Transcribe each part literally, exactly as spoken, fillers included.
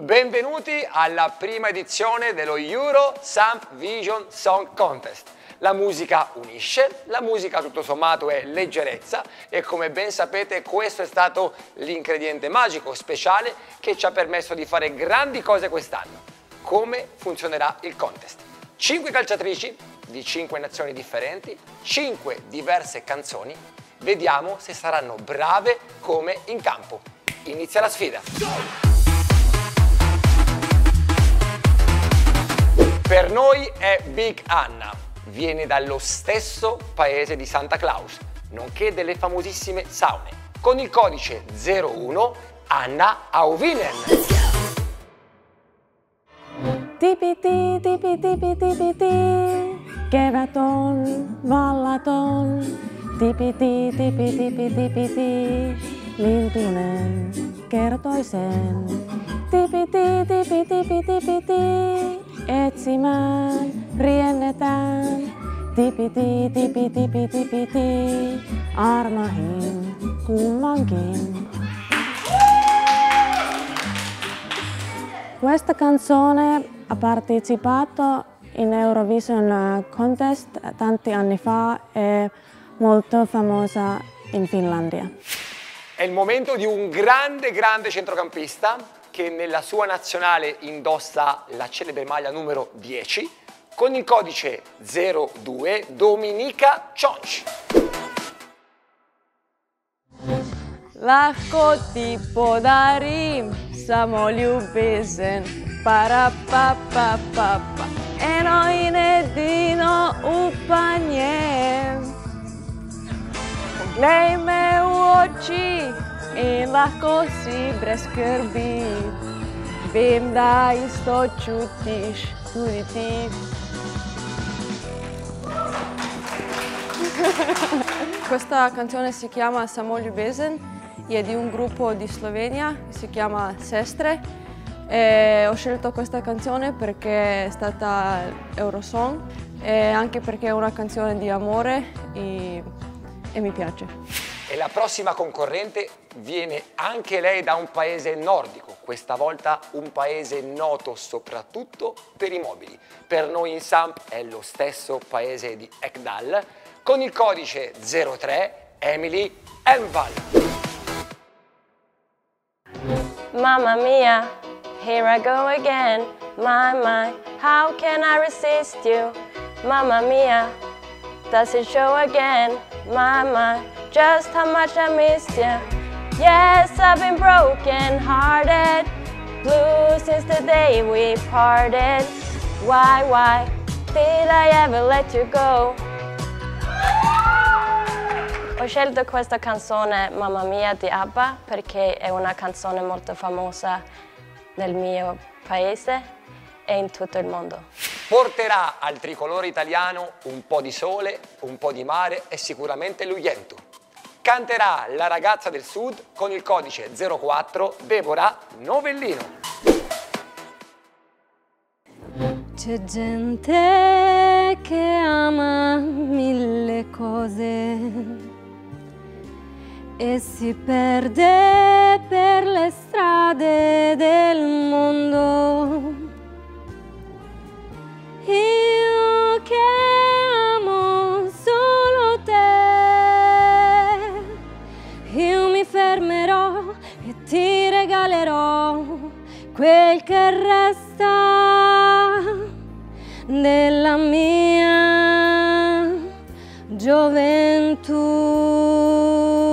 Benvenuti alla prima edizione dello Euro Samp Vision Song Contest. La musica unisce, la musica tutto sommato è leggerezza e come ben sapete questo è stato l'ingrediente magico, speciale, che ci ha permesso di fare grandi cose quest'anno. Come funzionerà il contest? Cinque calciatrici di cinque nazioni differenti, cinque diverse canzoni. Vediamo se saranno brave come in campo. Inizia la sfida. Per noi è Big Anna, viene dallo stesso paese di Santa Claus, nonché delle famosissime saune. Con il codice zero uno Anna Auvinen. Tipiti, tipi, tipi, tipiti, kevät on vallaton. Tipiti, tipi, tipi, tipiti, lintunen kertoi sen. Tipiti, tipi, tipi, tipiti, etsimään riennetään. Tipiti, tipi, tipi, tipiti, armahin kummankin. Questa canzone ha partecipato in Eurovision Contest tanti anni fa, è molto famosa in Finlandia. È il momento di un grande, grande centrocampista che nella sua nazionale indossa la celebre maglia numero dieci con il codice zero due Dominika Cionci. Lahko ti podarim, samo ljubezn, parapapapapa, eno in edino upanje. Poglej me v oči in lahko si brez skrbi, vem, da isto čutiš tudi ti. Questa canzone si chiama Samo ljubezen, è di un gruppo di Slovenia, si chiama Sestre. E ho scelto questa canzone perché è stata Eurosong e anche perché è una canzone di amore e, e mi piace. E la prossima concorrente viene anche lei da un paese nordico, questa volta un paese noto soprattutto per i mobili. Per noi in Samp è lo stesso paese di Ekdal, con il codice zero tre Emily Enval. Mamma mia, here I go again. My, my, how can I resist you? Mamma mia, does it show again? My, my, just how much I missed you. Yes, I've been broken hearted, blue since the day we parted. Why, why did I ever let you go? Ho scelto questa canzone Mamma mia di ABBA perché è una canzone molto famosa nel mio paese e in tutto il mondo. Porterà al tricolore italiano un po' di sole, un po' di mare e sicuramente l'Uientu. Canterà la ragazza del sud con il codice zero quattro Deborah Novellino. C'è gente che ama mille cose e si perde per le strade del mondo. Io che amo solo te, io mi fermerò e ti regalerò quel che resta della mia gioventù.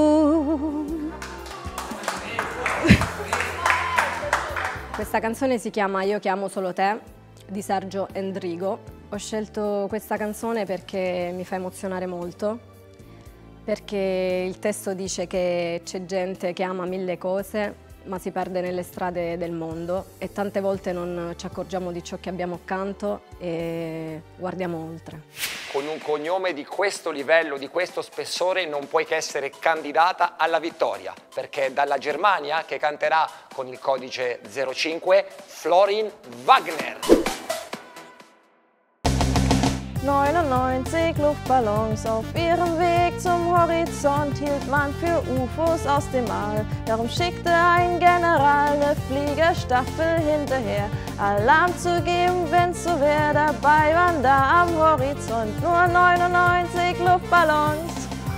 Questa canzone si chiama Io che amo solo te, di Sergio Endrigo. Ho scelto questa canzone perché mi fa emozionare molto, perché il testo dice che c'è gente che ama mille cose ma si perde nelle strade del mondo e tante volte non ci accorgiamo di ciò che abbiamo accanto e guardiamo oltre. Con un cognome di questo livello, di questo spessore, non puoi che essere candidata alla vittoria, perché è dalla Germania che canterà con il codice zero cinque Florin Wagner. neunundneunzig Luftballons auf ihrem Weg zum Horizont hielt man für U F Os aus dem All. Darum schickte ein General eine Fliegerstaffel hinterher, Alarm zu geben, wenn's so wär. Dabei waren da am Horizont nur neunundneunzig Luftballons.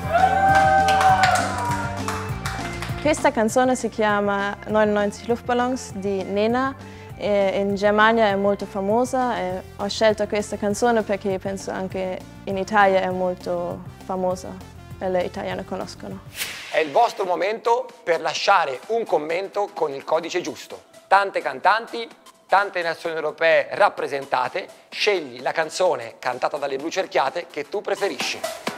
Questa canzone si chiama neunundneunzig Luftballons di Nena, e in Germania è molto famosa e ho scelto questa canzone perché penso anche in Italia è molto famosa e le italiane conoscono. È il vostro momento per lasciare un commento con il codice giusto. Tante cantanti, tante nazioni europee rappresentate, scegli la canzone cantata dalle Blu Cerchiate che tu preferisci.